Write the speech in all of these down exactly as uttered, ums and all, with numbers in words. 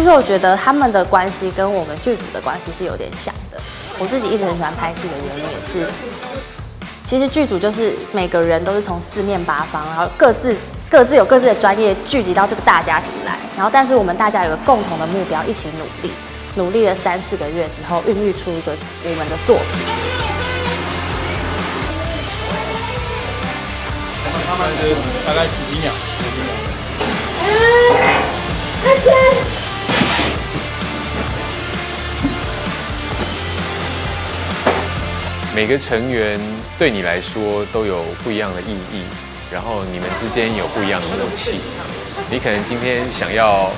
实我觉得他们的关系跟我们剧组的关系是有点像的。我自己一直很喜欢拍戏的原因也是，其实剧组就是每个人都是从四面八方，然后各自各自有各自的专业聚集到这个大家庭来，然后但是我们大家有个共同的目标，一起努力，努力了三四个月之后，孕育出一个我们的作品。 他们是大概十几秒，十几秒。 阿珍。 每个成员对你来说都有不一样的意义，然后你们之间有不一样的默契。你可能今天想要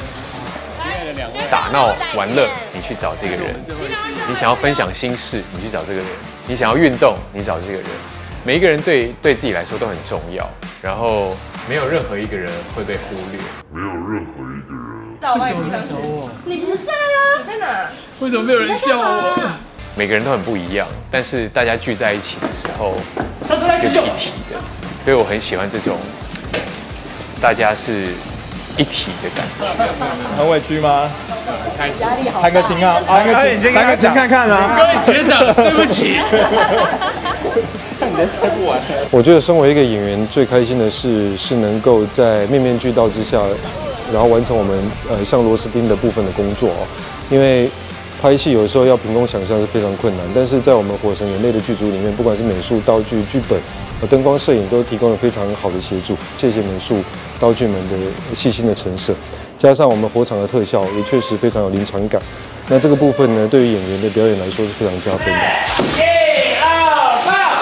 打闹玩乐，你去找这个人；你想要分享心事，你去找这个人；你想要运动，你找这个人。每一个人对对自己来说都很重要，然后没有任何一个人会被忽略。没有任何一个人。 为什么没找我？ 你不在啊？你在哪？ 为什么没有人叫我？ 每个人都很不一样，但是大家聚在一起的时候，又是一体的，所以我很喜欢这种大家是一体的感觉。 很委屈吗？ 很开心。 弹个琴啊，弹个琴，弹个琴看看啊。 各位学长，对不起。 你拍不完。 我觉得身为一个演员，最开心的事是能够在面面俱到之下，然后完成我们呃像螺丝钉的部分的工作哦，因为。拍戏有时候要凭空想象是非常困难，但是在我们火神眼泪的剧组里面，不管是美术、道具、剧本、和灯光、摄影，都提供了非常好的协助。谢谢美术、道具们的细心的陈设，加上我们火场的特效，也确实非常有临场感。那这个部分呢，对于演员的表演来说是非常加分的。 一二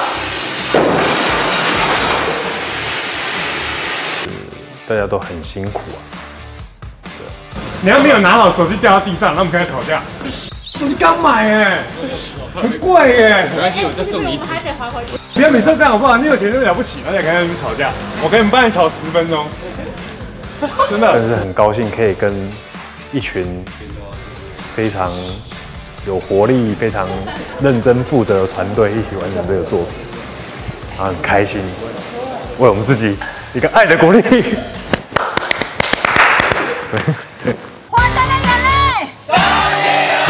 三，大家都很辛苦啊。 你要没有拿好手机掉到地上，那我们开始吵架。手机刚买哎，很贵哎。 没关系，我再送你一支。 不要每次都这样好不好？你有钱就了不起，而且跟你们吵架，我跟你们帮你吵十分钟，真的。 但是很高兴可以跟一群非常有活力、非常认真负责的团队一起完成这个作品，然后很开心，为我们自己一个爱的鼓励。对。 火神的眼泪，上映了。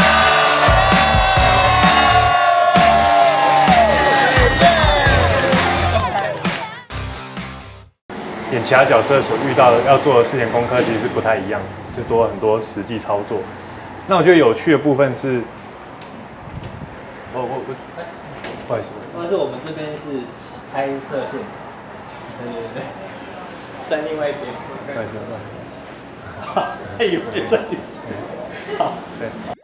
演其他角色所遇到的要做的事情功课其实是不太一样，就多了很多实际操作。那我觉得有趣的部分是，我我我，不好意思， 不好意思，我们这边是拍摄现场，对对对，在另外一边。 不好意思，不好意思。 好，以为这里是好。 对。